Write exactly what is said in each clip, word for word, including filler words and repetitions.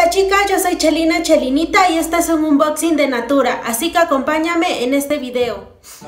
Hola chicas, yo soy Chelina Chelinita y este es un unboxing de Natura, así que acompáñame en este video.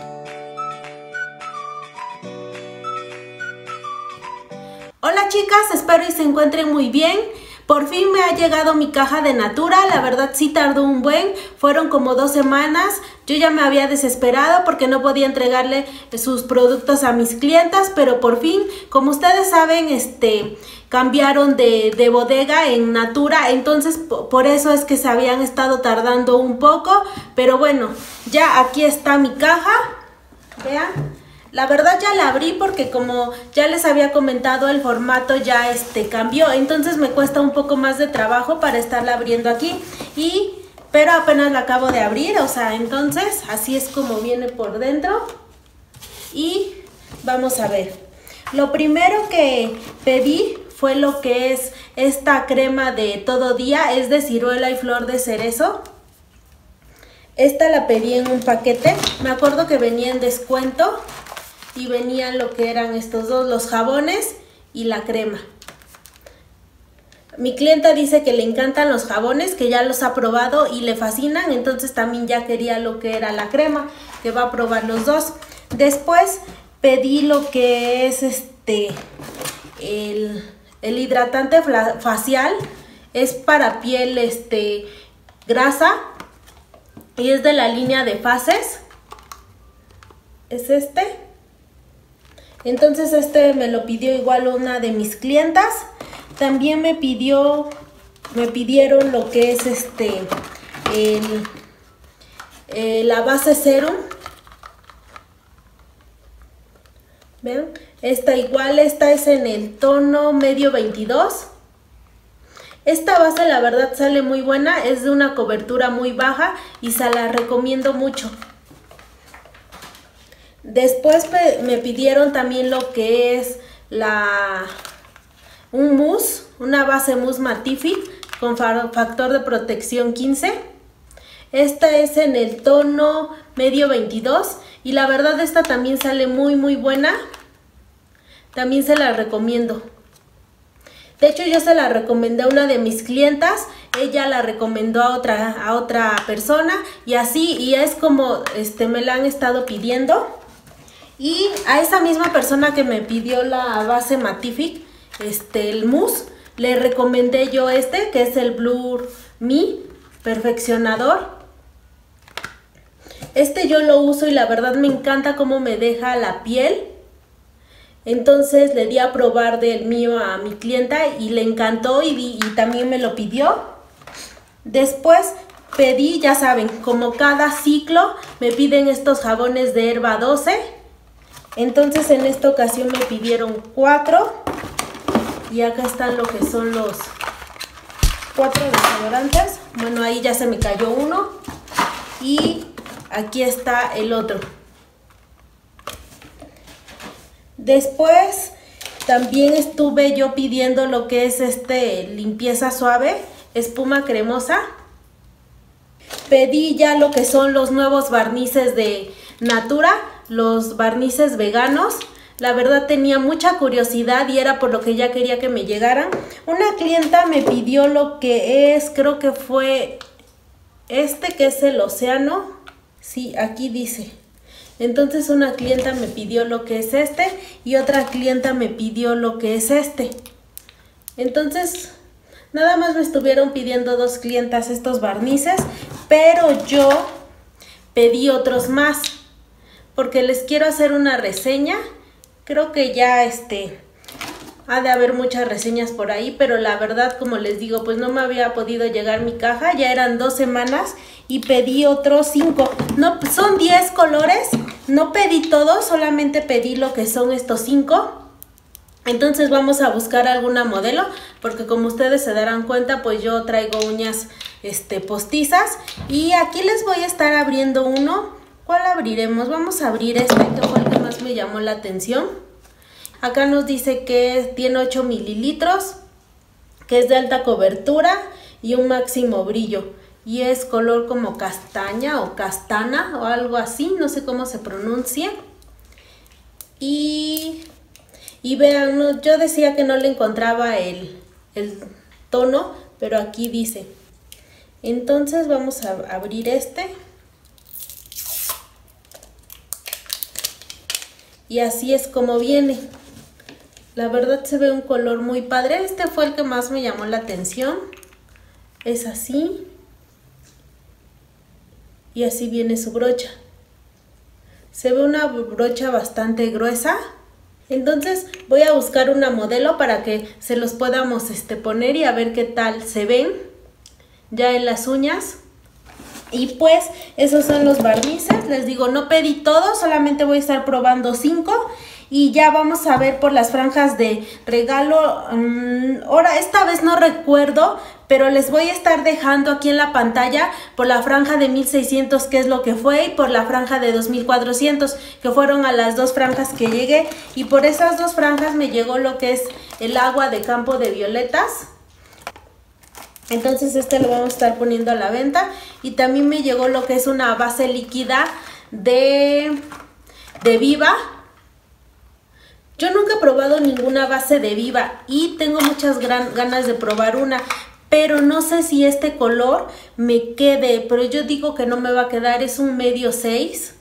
Hola chicas, espero y se encuentren muy bien. Por fin me ha llegado mi caja de Natura, la verdad sí tardó un buen, fueron como dos semanas. Yo ya me había desesperado porque no podía entregarle sus productos a mis clientas, pero por fin, como ustedes saben, este, cambiaron de, de bodega en Natura, entonces por eso es que se habían estado tardando un poco, pero bueno, ya aquí está mi caja, vean. La verdad ya la abrí porque como ya les había comentado, el formato ya este cambió, entonces me cuesta un poco más de trabajo para estarla abriendo aquí, y pero apenas la acabo de abrir, o sea, entonces así es como viene por dentro. Y vamos a ver, lo primero que pedí fue lo que es esta crema de todo día, es de ciruela y flor de cerezo. Esta la pedí en un paquete, me acuerdo que venía en descuento y venían lo que eran estos dos, los jabones y la crema. Mi clienta dice que le encantan los jabones, que ya los ha probado y le fascinan, entonces también ya quería lo que era la crema, que va a probar los dos. Después pedí lo que es este el, el hidratante facial, es para piel este grasa y es de la línea de Faces, es este. Entonces este me lo pidió igual una de mis clientas. También me pidió, me pidieron lo que es este, el, el, la base serum. Vean, esta igual, esta es en el tono medio veintidós. Esta base la verdad sale muy buena, es de una cobertura muy baja y se la recomiendo mucho. Después me pidieron también lo que es la un mousse, una base mousse Mattifit con factor de protección quince. Esta es en el tono medio veintidós y la verdad esta también sale muy muy buena. También se la recomiendo. De hecho yo se la recomendé a una de mis clientas, ella la recomendó a otra, a otra persona y así, y es como este, me la han estado pidiendo. Y a esa misma persona que me pidió la base Mattifit, este, el mousse, le recomendé yo este, que es el Blur Me Perfeccionador. Este yo lo uso y la verdad me encanta cómo me deja la piel. Entonces le di a probar del mío a mi clienta y le encantó y, y también me lo pidió. Después pedí, ya saben, como cada ciclo me piden estos jabones de Herba doce. Entonces en esta ocasión me pidieron cuatro y acá están lo que son los cuatro desodorantes. Bueno, ahí ya se me cayó uno y aquí está el otro. Después también estuve yo pidiendo lo que es este limpieza suave, espuma cremosa. Pedí ya lo que son los nuevos barnices de Natura, los barnices veganos. La verdad tenía mucha curiosidad y era por lo que ya quería que me llegaran. Una clienta me pidió lo que es, creo que fue este, que es el océano. Sí, aquí dice. Entonces una clienta me pidió lo que es este y otra clienta me pidió lo que es este. Entonces nada más me estuvieron pidiendo dos clientas estos barnices, pero yo pedí otros más porque les quiero hacer una reseña. Creo que ya este ha de haber muchas reseñas por ahí, pero la verdad, como les digo, pues no me había podido llegar mi caja, ya eran dos semanas y pedí otros cinco. No, son diez colores, no pedí todos, solamente pedí lo que son estos cinco. Entonces vamos a buscar alguna modelo, porque como ustedes se darán cuenta, pues yo traigo uñas este, postizas. Y aquí les voy a estar abriendo uno. ¿Cuál abriremos? Vamos a abrir este, que fue el que más me llamó la atención. Acá nos dice que tiene ocho mililitros, que es de alta cobertura y un máximo brillo. Y es color como castaña o castana o algo así, no sé cómo se pronuncia. Y, y vean, no, yo decía que no le encontraba el, el tono, pero aquí dice. Entonces vamos a abrir este. Y así es como viene. La verdad se ve un color muy padre. Este fue el que más me llamó la atención. Es así. Y así viene su brocha. Se ve una brocha bastante gruesa. Entonces voy a buscar una modelo para que se los podamos este, poner y a ver qué tal se ven ya en las uñas. Y pues esos son los barnices. Les digo, no pedí todo, solamente voy a estar probando cinco. Y ya vamos a ver por las franjas de regalo. Um, ahora, esta vez no recuerdo, pero les voy a estar dejando aquí en la pantalla por la franja de mil seiscientos, que es lo que fue, y por la franja de dos mil cuatrocientos, que fueron a las dos franjas que llegué. Y por esas dos franjas me llegó lo que es el agua de campo de violetas. Entonces este lo vamos a estar poniendo a la venta. Y también me llegó lo que es una base líquida de, de Viva. Yo nunca he probado ninguna base de Viva y tengo muchas gran, ganas de probar una, pero no sé si este color me quede, pero yo digo que no me va a quedar. Es un medio seis.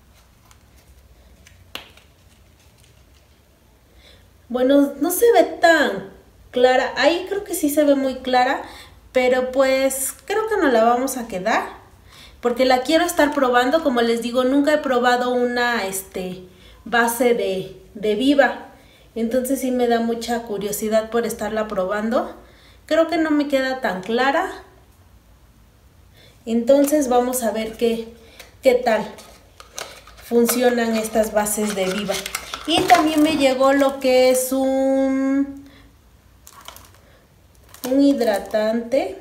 Bueno, no se ve tan clara, ahí creo que sí se ve muy clara, pero pues creo que no la vamos a quedar, porque la quiero estar probando. Como les digo, nunca he probado una este, base de... de Viva, entonces sí me da mucha curiosidad por estarla probando. Creo que no me queda tan clara, entonces vamos a ver qué, qué tal funcionan estas bases de Viva. Y también me llegó lo que es un, un hidratante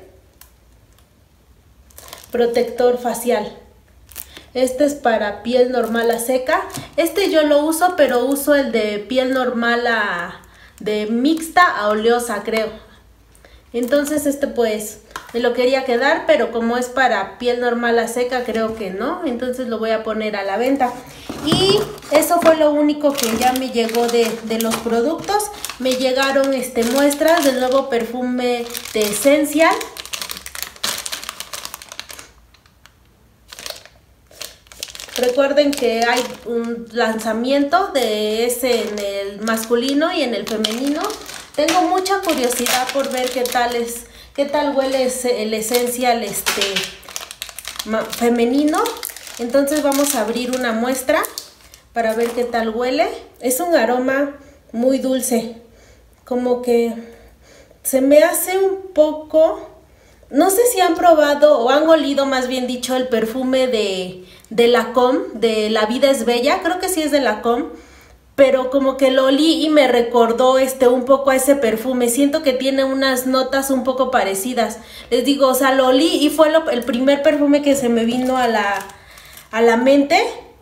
protector facial. Este es para piel normal a seca. Este yo lo uso, pero uso el de piel normal a... de mixta a oleosa, creo. Entonces este pues me lo quería quedar, pero como es para piel normal a seca, creo que no. Entonces lo voy a poner a la venta. Y eso fue lo único que ya me llegó de, de los productos. Me llegaron este, muestras del nuevo perfume de Essential. Recuerden que hay un lanzamiento de ese en el masculino y en el femenino. Tengo mucha curiosidad por ver qué tal es, qué tal huele ese, el Essential este femenino. Entonces vamos a abrir una muestra para ver qué tal huele. Es un aroma muy dulce, como que se me hace un poco... No sé si han probado o han olido, más bien dicho, el perfume de, de Lancôme, de La Vida es Bella. Creo que sí es de Lancôme, pero como que lo olí y me recordó este, un poco a ese perfume. Siento que tiene unas notas un poco parecidas. Les digo, o sea, lo olí y fue lo, el primer perfume que se me vino a la, a la mente.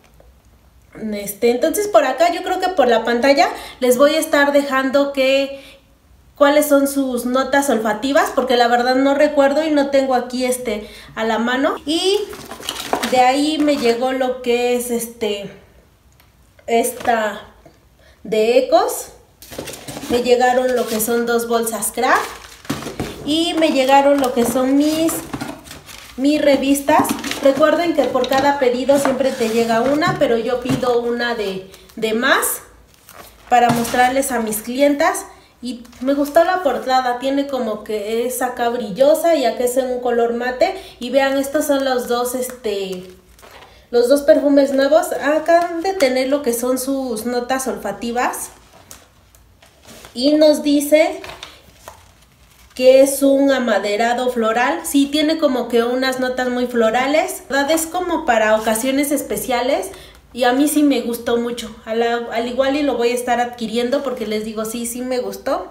Este, entonces por acá yo creo que por la pantalla les voy a estar dejando que... cuáles son sus notas olfativas, porque la verdad no recuerdo y no tengo aquí este a la mano. Y de ahí me llegó lo que es este esta de Ecos. Me llegaron lo que son dos bolsas Craft y me llegaron lo que son mis mis revistas. Recuerden que por cada pedido siempre te llega una, pero yo pido una de, de más para mostrarles a mis clientas. Y me gustó la portada, tiene como que es acá brillosa y acá es en un color mate. Y vean, estos son los dos, este, los dos perfumes nuevos. Acá han de tener lo que son sus notas olfativas. Y nos dice que es un amaderado floral. Sí, tiene como que unas notas muy florales. La verdad es como para ocasiones especiales. Y a mí sí me gustó mucho, al, al igual y lo voy a estar adquiriendo porque les digo, sí, sí me gustó.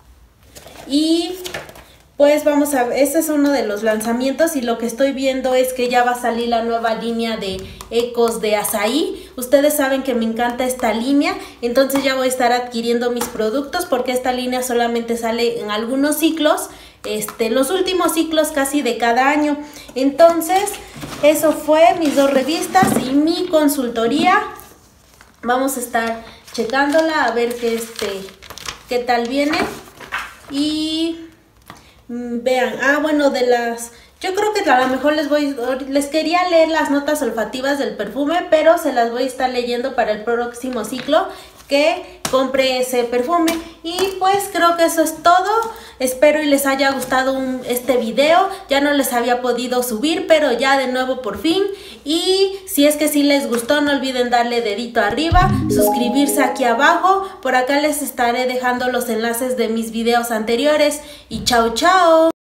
Y pues vamos a ver, este es uno de los lanzamientos y lo que estoy viendo es que ya va a salir la nueva línea de Ecos de Azaí. Ustedes saben que me encanta esta línea, entonces ya voy a estar adquiriendo mis productos porque esta línea solamente sale en algunos ciclos. Este, los últimos ciclos casi de cada año. Entonces eso fue mis dos revistas y mi consultoría. Vamos a estar checándola a ver qué, este, qué tal viene. Y Mm, vean, ah, bueno, de las... Yo creo que a lo mejor les voy, les quería leer las notas olfativas del perfume, pero se las voy a estar leyendo para el próximo ciclo que compre ese perfume. Y pues creo que eso es todo. Espero y les haya gustado un, este video. Ya no les había podido subir, pero ya de nuevo por fin. Y si es que sí les gustó, no olviden darle dedito arriba, suscribirse aquí abajo. Por acá les estaré dejando los enlaces de mis videos anteriores. Y chao, chao.